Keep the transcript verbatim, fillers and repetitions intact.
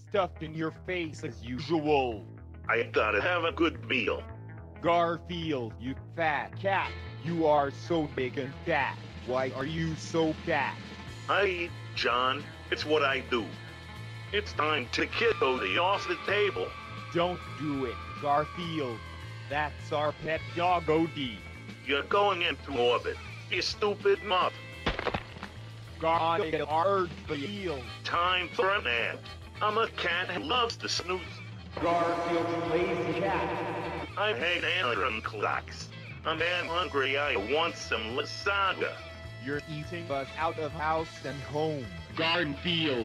stuffed in your face as usual. I gotta have a good meal. Garfield, you fat cat. You are so big and fat. Why are you so fat? I eat, John. It's what I do. It's time to get Odie off the table. Don't do it, Garfield. That's our pet dog, Odie. You're going into orbit, you stupid mutt. Garfield. Time for a nap. I'm a cat who loves to snooze. Garfield, you lazy cat. I hate alarm clocks. I'm man hungry, I want some lasagna. You're eating us out of house and home. Garfield.